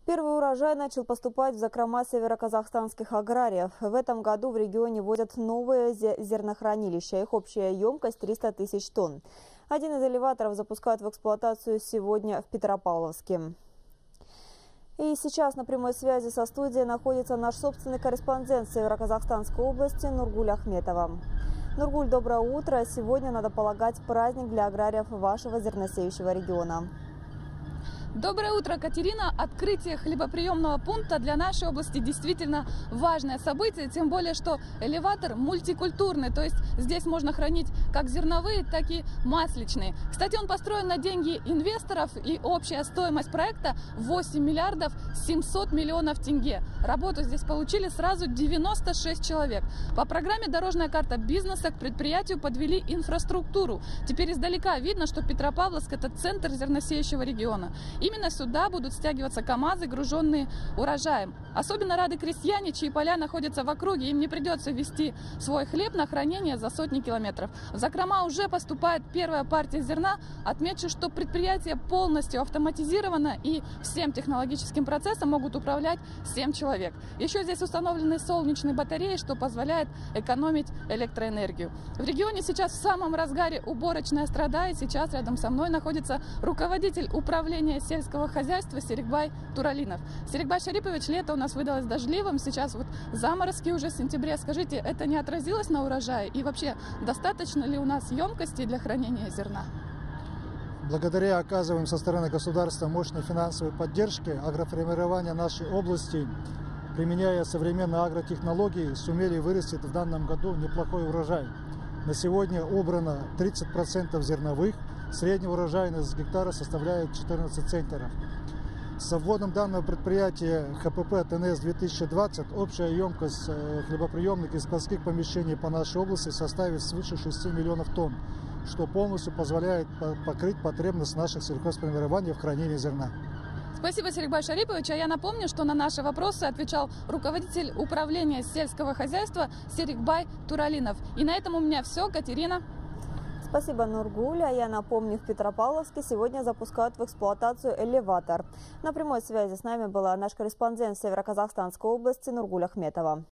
Первый урожай начал поступать в закрома североказахстанских аграриев. В этом году в регионе вводят новые зернохранилища. Их общая емкость 300 тысяч тонн. Один из элеваторов запускают в эксплуатацию сегодня в Петропавловске. И сейчас на прямой связи со студией находится наш собственный корреспондент Североказахстанской области Нургуль Ахметова. Нургуль, доброе утро. Сегодня, надо полагать, праздник для аграриев вашего зерносеющего региона. Доброе утро, Катерина. Открытие хлебоприемного пункта для нашей области действительно важное событие, тем более, что элеватор мультикультурный, то есть здесь можно хранить как зерновые, так и масличные. Кстати, он построен на деньги инвесторов, и общая стоимость проекта 8 миллиардов 700 миллионов тенге. Работу здесь получили сразу 96 человек. По программе «Дорожная карта бизнеса» к предприятию подвели инфраструктуру. Теперь издалека видно, что Петропавловск – это центр зерносеющего региона. Именно сюда будут стягиваться КАМАЗы, груженные урожаем. Особенно рады крестьяне, чьи поля находятся в округе. Им не придется везти свой хлеб на хранение за сотни километров. В закрома уже поступает первая партия зерна. Отмечу, что предприятие полностью автоматизировано, и всем технологическим процессом могут управлять 7 человек. Еще здесь установлены солнечные батареи, что позволяет экономить электроэнергию. В регионе сейчас в самом разгаре уборочная страда, и сейчас рядом со мной находится руководитель управления сельского хозяйства Серикбай Туралинов. Серикбай Шарипович, лето у нас выдалось дождливым, сейчас вот заморозки уже в сентябре. Скажите, это не отразилось на урожае? И вообще, достаточно ли у нас емкости для хранения зерна? Благодаря оказываемой со стороны государства мощной финансовой поддержки, агроформирования нашей области, применяя современные агротехнологии, сумели вырастить в данном году неплохой урожай. На сегодня убрано 30% зерновых, средняя урожайность с гектара составляет 14 центнеров. Со вводом данного предприятия ХПП ТНС-2020 общая емкость хлебоприемных и складских помещений по нашей области составит свыше 6 миллионов тонн, что полностью позволяет покрыть потребность наших сельхозформирований в хранении зерна. Спасибо, Серикбай Шарипович. А я напомню, что на наши вопросы отвечал руководитель управления сельского хозяйства Серикбай Туралинов. И на этом у меня все. Катерина. Спасибо, Нургуль. А я напомню, в Петропавловске сегодня запускают в эксплуатацию элеватор. На прямой связи с нами была наш корреспондент Североказахстанской области Нургуль Ахметова.